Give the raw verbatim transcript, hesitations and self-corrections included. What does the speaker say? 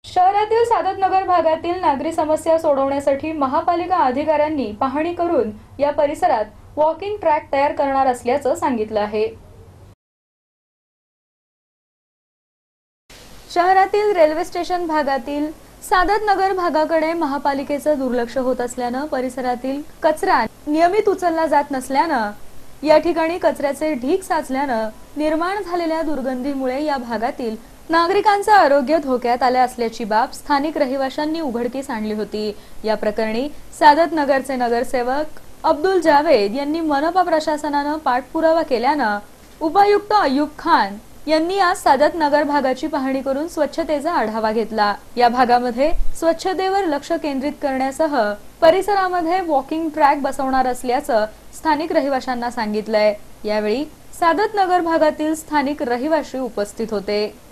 शहरातील सादतनगर भागातील नागरी समस्या सोडवण्यासाठी महापालिका अधिकाऱ्यांनी पाहणी करून या परिसरात वॉकिंग ट्रॅक तयार करणार असल्याचं सांगितलं आहे। शहरातील रेल्वे स्टेशन भागातील सादतनगर भागाकडे महापालिकेचं दुर्लक्ष होत असल्यानं परिसरातील कचरा नियमित उचलला जात नसल्यानं या ठिकाणी कचऱ्याचे ढीग साचल्यानं निर्माण झालेल्या दुर्गंधीमुळे या भागातील नागरिकांचं आरोग्य धोक्यात आले असल्याची बाब स्थानिक रहिवाशांनी उघडकीस आणली होती। या प्रकरणी सादतनगरचे नगरसेवक अब्दुल जावेद यांनी मनपा प्रशासनानं पाठपुरावा केल्यानं उपायुक्त अय्यूब खान यांनी आज सादतनगर भागाची पाहणी करून स्वच्छतेचा आढावा घेतला। या भागामध्ये स्वच्छतेवर लक्ष केंद्रित करण्यासह परिसरामध्ये वॉकिंग ट्रॅक बसवणार असल्याचं स्थानिक रहिवाशांना सांगितलंय। यावेळी सादतनगर भागातील स्थानिक रहिवासी उपस्थित होते।